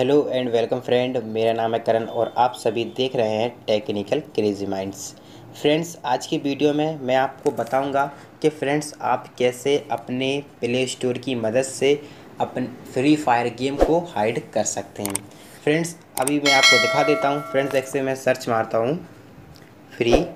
Hello and welcome friend, मेरा नाम है करण और आप सभी देख रहे हैं टेक्निकल क्रेजी माइंड्स। फ्रेंड्स, आज की वीडियो में मैं आपको बताऊंगा कि फ्रेंड्स आप कैसे अपने प्ले स्टोर की मदद से अपन फ्री फायर गेम को हाइड कर सकते हैं। फ्रेंड्स, अभी मैं आपको दिखा देता हूं। फ्रेंड्स, जैसे मैं सर्च मारता हूं Free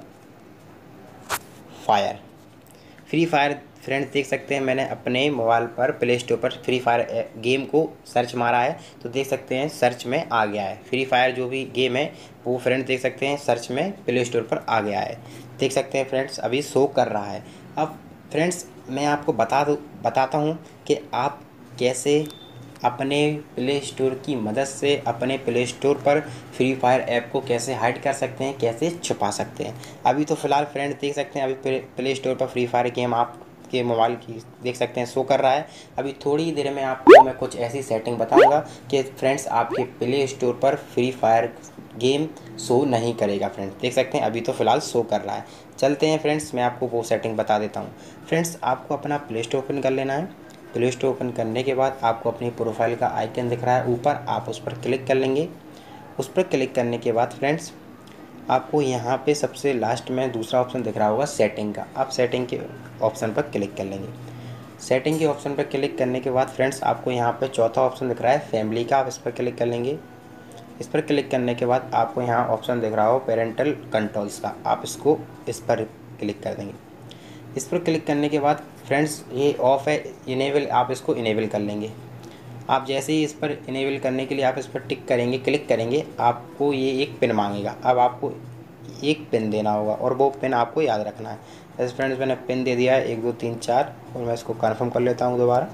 Fire Free Fire friends, देख सकते हैं मैंने अपने मोबाइल पर प्ले स्टोर पर फ्री फायर गेम को सर्च मारा है तो देख सकते हैं सर्च में आ गया है। फ्री फायर जो भी गेम है वो फ्रेंड्स देख सकते हैं सर्च में प्ले स्टोर पर आ गया है। देख सकते हैं फ्रेंड्स अभी शो कर रहा है। अब फ्रेंड्स मैं आपको बताता हूँ कि आप कैसे अपने प्ले स्टोर की मदद से अपने प्ले स्टोर पर फ्री फायर ऐप को कैसे हाइड कर सकते हैं, कैसे छुपा सकते हैं। अभी तो फ़िलहाल फ्रेंड्स देख सकते हैं अभी प्ले स्टोर पर फ्री फायर गेम आपके मोबाइल की देख सकते हैं शो कर रहा है। अभी थोड़ी देर में आपको मैं कुछ ऐसी सेटिंग बताऊंगा कि फ्रेंड्स आपके प्ले स्टोर पर फ्री फायर गेम शो नहीं करेगा। फ्रेंड्स देख सकते हैं अभी तो फ़िलहाल शो कर रहा है। चलते हैं फ्रेंड्स, मैं आपको वो सेटिंग बता देता हूँ। फ्रेंड्स, आपको अपना प्ले स्टोर ओपन कर लेना है। प्ले स्टोर ओपन करने के बाद आपको अपनी प्रोफाइल का आइकन दिख रहा है ऊपर, आप उस पर क्लिक कर लेंगे। उस पर क्लिक करने के बाद फ्रेंड्स आपको यहाँ पे सबसे लास्ट में दूसरा ऑप्शन दिख रहा होगा सेटिंग का। आप सेटिंग के ऑप्शन पर क्लिक कर लेंगे। सेटिंग के ऑप्शन पर क्लिक करने के बाद फ्रेंड्स आपको यहाँ पे चौथा ऑप्शन दिख रहा है फैमिली का, आप इस पर क्लिक कर लेंगे। इस पर क्लिक करने के बाद आपको यहाँ ऑप्शन दिख रहा हो पेरेंटल कंट्रोल्स का, आप इस पर क्लिक कर देंगे। इस पर क्लिक करने के बाद फ्रेंड्स ये ऑफ़ है, इनेबल, आप इसको इनेबल कर लेंगे। आप जैसे ही इस पर इनेबल करने के लिए आप इस पर टिक करेंगे, क्लिक करेंगे, आपको ये एक पिन मांगेगा। अब आपको एक पिन देना होगा और वो पिन आपको याद रखना है। जैसे फ्रेंड्स मैंने पिन दे दिया है 1 2 3 4 और मैं इसको कन्फर्म कर लेता हूँ दोबारा।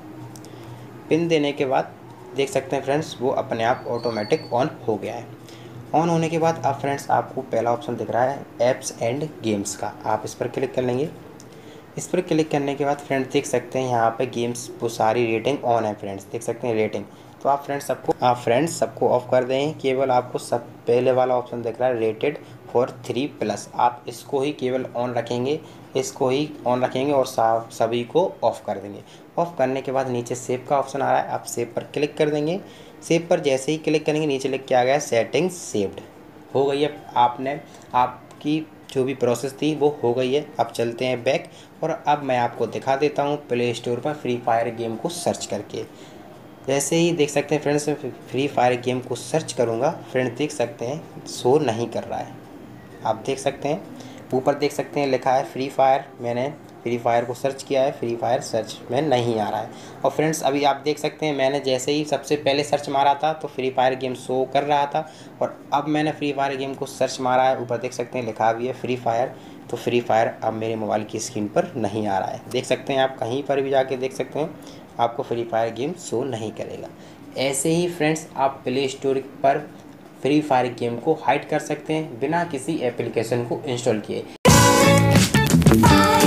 पिन देने के बाद देख सकते हैं फ्रेंड्स वो अपने आप ऑटोमेटिक ऑन हो गया है। ऑन होने के बाद अब फ्रेंड्स आपको पहला ऑप्शन दिख रहा है ऐप्स एंड गेम्स का, आप इस पर क्लिक कर लेंगे। इस पर क्लिक करने के बाद फ्रेंड्स देख सकते हैं यहाँ पे गेम्स वो सारी रेटिंग ऑन है। फ्रेंड्स देख सकते हैं रेटिंग, तो आप फ्रेंड्स सबको ऑफ कर दें। केवल आपको सब पहले वाला ऑप्शन दिख रहा है रेटेड फॉर 3+, आप इसको ही केवल ऑन रखेंगे, इसको ही ऑन रखेंगे और सभी को ऑफ़ कर देंगे। ऑफ़ करने के बाद नीचे सेव का ऑप्शन आ रहा है, आप सेव पर क्लिक कर देंगे। सेव पर जैसे ही क्लिक करेंगे नीचे लिख के आ गया सेटिंग्स सेव्ड, हो गई है। आपकी जो भी प्रोसेस थी वो हो गई है। अब चलते हैं बैक और अब मैं आपको दिखा देता हूँ प्ले स्टोर पर फ्री फायर गेम को सर्च करके। जैसे ही देख सकते हैं फ्रेंड्स फ्री फायर गेम को सर्च करूँगा, फ्रेंड्स देख सकते हैं शो नहीं कर रहा है। आप देख सकते हैं ऊपर देख सकते हैं लिखा है फ्री फायर, मैंने फ्री फायर को सर्च किया है, फ्री फायर सर्च में नहीं आ रहा है। और फ्रेंड्स अभी आप देख सकते हैं मैंने जैसे ही सबसे पहले सर्च मारा था तो फ्री फायर गेम शो कर रहा था और अब मैंने फ्री फायर गेम को सर्च मारा है, ऊपर देख सकते हैं लिखा भी है फ्री फायर, तो फ्री फायर अब मेरे मोबाइल की स्क्रीन पर नहीं आ रहा है। देख सकते हैं आप कहीं पर भी जाके देख सकते हैं आपको फ्री फायर गेम शो नहीं करेगा। ऐसे ही फ्रेंड्स आप प्ले स्टोर पर फ्री फायर गेम को हाइड कर सकते हैं बिना किसी एप्लीकेशन को इंस्टॉल किए।